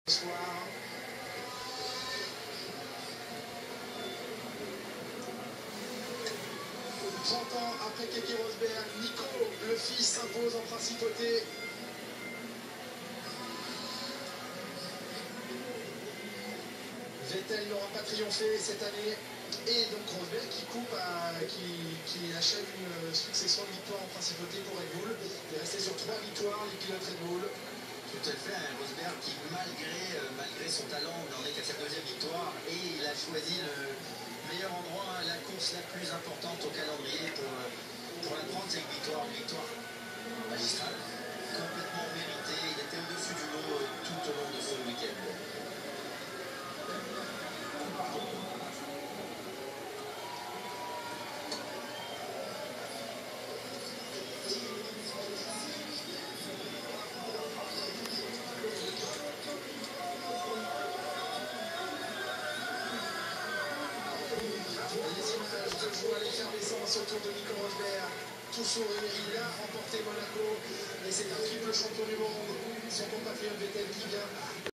Soir. 30 ans après Keke Rosberg, Nico, le fils, s'impose en principauté. Vettel n'aura pas triomphé cette année. Et donc Rosberg qui achève une succession de victoires en principauté pour Red Bull. Il est resté sur 3 victoires, les pilotes Red Bull. Tout à fait, un Rosberg qui malgré son talent n'en est qu'à sa deuxième victoire, et il a choisi le meilleur endroit, la course la plus importante au calendrier pour la prendre, cette victoire, une victoire magistrale, complètement méritée. Il était au-dessus du lot tout au long de ce week-end. Les images de joie, l'effervescence autour de Nico Rosberg. Tout sourire, il a remporté Monaco et c'est un triple champion du monde. Son compatriote Vettel qui vient